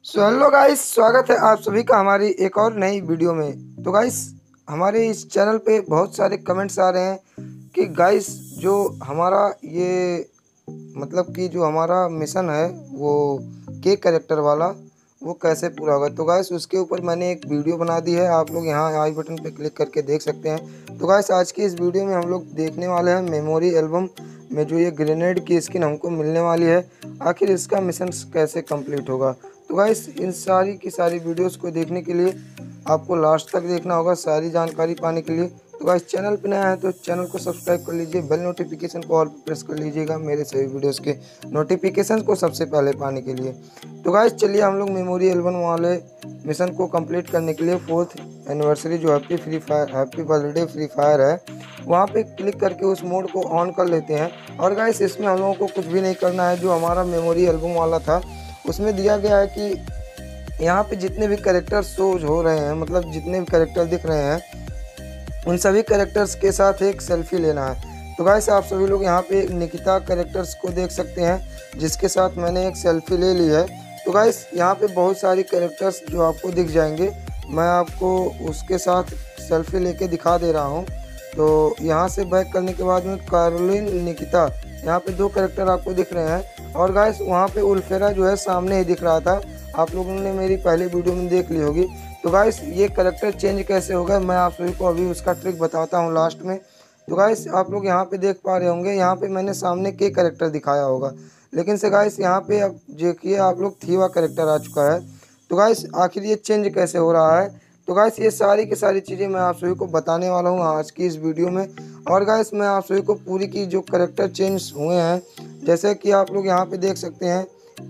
Hello guys, स्वागत है आप सभी का हमारी एक और नई वीडियो में। तो गाइस, हमारे इस चैनल पे बहुत सारे कमेंट्स आ रहे हैं कि गाइस जो हमारा ये मतलब कि जो हमारा मिशन है वो के कैरेक्टर वाला वो कैसे पूरा होगा। तो गाइस उसके ऊपर मैंने एक वीडियो बना दी है, आप लोग यहाँ आई बटन पे क्लिक करके देख सकते हैं। तो गाइस आज की इस वीडियो में हम लोग देखने वाले हैं मेमोरी एल्बम में जो ये ग्रेनेड की स्किन हमको मिलने वाली है, आखिर इसका मिशन कैसे कंप्लीट होगा। तो गाइस इन सारी की सारी वीडियोस को देखने के लिए आपको लास्ट तक देखना होगा, सारी जानकारी पाने के लिए। तो गाइस चैनल पे नया है तो चैनल को सब्सक्राइब कर लीजिए, बेल नोटिफिकेशन को ऑल पे प्रेस कर लीजिएगा मेरे सभी वीडियोस के नोटिफिकेशन को सबसे पहले पाने के लिए। तो गाइस चलिए हम लोग मेमोरी एल्बम वाले मिशन को कंप्लीट करने के लिए 4th एनिवर्सरी जो हैप्पी बर्थडे फ्री फायर है वहाँ पे क्लिक करके उस मोड को ऑन कर लेते हैं। और गाइस इसमें हम लोगों को कुछ भी नहीं करना है, जो हमारा मेमोरी एल्बम वाला था उसमें दिया गया है कि यहाँ पे जितने भी कैरेक्टर शोज हो रहे हैं, मतलब जितने भी कैरेक्टर दिख रहे हैं उन सभी कैरेक्टर्स के साथ एक सेल्फी लेना है। तो गाइस आप सभी लोग यहाँ पे निकिता कैरेक्टर्स को देख सकते हैं जिसके साथ मैंने एक सेल्फी ले ली है। तो गाइस यहाँ पे बहुत सारी कैरेक्टर्स जो आपको दिख जाएंगे, मैं आपको उसके साथ सेल्फी लेके दिखा दे रहा हूँ। तो यहाँ से बैक करने के बाद में कैरोलिन, निकिता, यहाँ पे दो कैरेक्टर आपको दिख रहे हैं। और गाइस वहाँ पे उल्फेरा जो है सामने ही दिख रहा था, आप लोगों ने मेरी पहली वीडियो में देख ली होगी। तो गाइस ये कैरेक्टर चेंज कैसे होगा मैं आप सभी को अभी उसका ट्रिक बताता हूँ लास्ट में। तो गाइस आप लोग यहाँ पे देख पा रहे होंगे, यहाँ पे मैंने सामने के कैरेक्टर दिखाया होगा, लेकिन से गाइस यहाँ पे अब देखिए आप लोग थीवा कैरेक्टर आ चुका है। तो गाइस आखिर ये चेंज कैसे हो रहा है, तो गाइस ये सारी की सारी चीज़ें मैं आप सभी को बताने वाला हूँ आज की इस वीडियो में। और गाइस मैं आप सभी को पूरी की जो कैरेक्टर चेंज हुए हैं, जैसे कि आप लोग यहाँ पे देख सकते हैं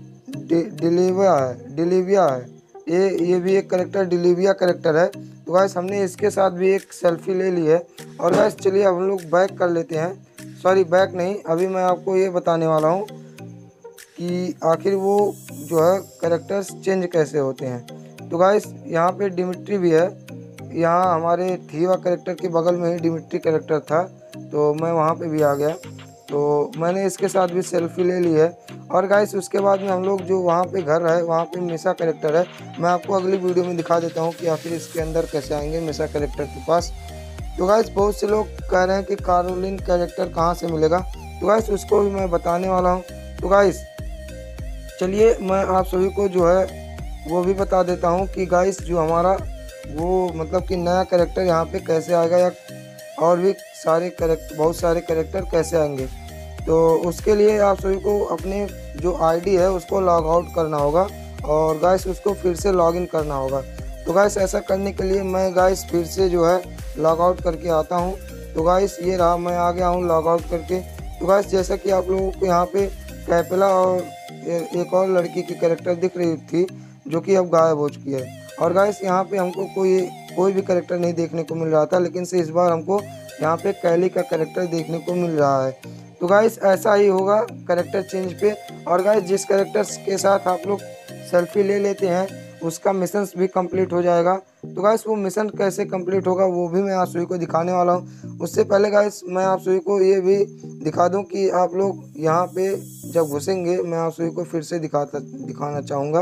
डिलीविया है ये भी एक करेक्टर डिलीविया करेक्टर है। तो गाइस हमने इसके साथ भी एक सेल्फी ले ली है। और गाइस चलिए हम लोग बैक कर लेते हैं, सॉरी बैक नहीं, अभी मैं आपको ये बताने वाला हूँ कि आखिर वो जो है करेक्टर्स चेंज कैसे होते हैं। तो गाइस यहाँ पे डिमिट्री भी है, यहाँ हमारे थीवा करेक्टर के बगल में ही डिमिट्री करेक्टर था, तो मैं वहाँ पे भी आ गया। तो मैंने इसके साथ भी सेल्फी ले ली है। और गाइस उसके बाद में हम लोग जो वहाँ पे घर है वहाँ पे मिसा करेक्टर है, मैं आपको अगली वीडियो में दिखा देता हूँ कि आखिर इसके अंदर कैसे आएंगे मिसा करेक्टर के पास। तो गाइस बहुत से लोग कह रहे हैं कि कैरोलिन कैरेक्टर कहाँ से मिलेगा, तो गाइस उसको भी मैं बताने वाला हूँ। तो गाइस चलिए मैं आप सभी को जो है वो भी बता देता हूँ कि गाइस जो हमारा वो मतलब कि नया कैरेक्टर यहाँ पे कैसे आएगा, या और भी सारे कैरेक्टर, बहुत सारे कैरेक्टर कैसे आएंगे। तो उसके लिए आप सभी को अपने जो आईडी है उसको लॉग आउट करना होगा और गाइस उसको फिर से लॉगिन करना होगा। तो गाइस ऐसा करने के लिए मैं गाइस फिर से जो है लॉग आउट करके आता हूँ। तो गाइस ये रहा, मैं आ गया हूँ लॉग आउट करके। तो गाइस जैसा कि आप लोगों को यहाँ पे कैपेला और एक और लड़की की कैरेक्टर दिख रही थी जो कि अब गायब हो चुकी है। और गाइस यहाँ पे हमको कोई भी कैरेक्टर नहीं देखने को मिल रहा था, लेकिन से इस बार हमको यहाँ पे कैली का कैरेक्टर देखने को मिल रहा है। तो गाइस ऐसा ही होगा कैरेक्टर चेंज पे। और गाइस जिस कैरेक्टर्स के साथ आप लोग सेल्फी ले लेते हैं उसका मिशन भी कंप्लीट हो जाएगा। तो गाइस वो मिशन कैसे कंप्लीट होगा वो भी मैं आप सभी को दिखाने वाला हूँ। उससे पहले गाइस मैं आप सभी को ये भी दिखा दूँ कि आप लोग यहाँ पे जब घुसेंगे, मैं आप सभी को फिर से दिखाना चाहूँगा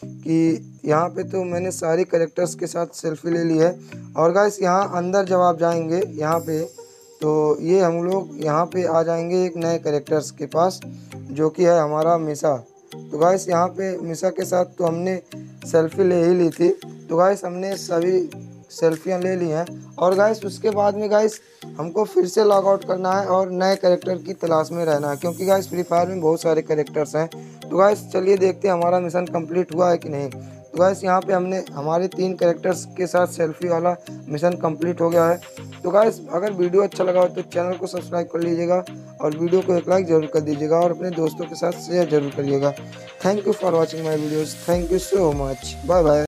कि यहाँ पे तो मैंने सारी कैरेक्टर्स के साथ सेल्फी ले ली है। और गाइस यहाँ अंदर जब आप जाएंगे यहाँ पे, तो ये हम लोग यहाँ पे आ जाएंगे एक नए कैरेक्टर्स के पास जो कि है हमारा मिसा। तो गाइस यहाँ पे मिसा के साथ तो हमने सेल्फी ले ही ली थी। तो गाइस हमने सभी सेल्फियाँ ले ली हैं। और गाइस उसके बाद में गाइस हमको फिर से लॉग आउट करना है और नए कैरेक्टर की तलाश में रहना है, क्योंकि गाइस फ्री फायर में बहुत सारे कैरेक्टर्स हैं। तो गाइस चलिए देखते हैं हमारा मिशन कंप्लीट हुआ है कि नहीं। तो गाइस यहाँ पे हमने हमारे 3 कैरेक्टर्स के साथ सेल्फी वाला मिशन कंप्लीट हो गया है। तो गाइस अगर वीडियो अच्छा लगा हो तो चैनल को सब्सक्राइब कर लीजिएगा और वीडियो को एक लाइक ज़रूर कर दीजिएगा और अपने दोस्तों के साथ शेयर जरूर करिएगा। Thank you for watching my videos, thank you so much, bye bye.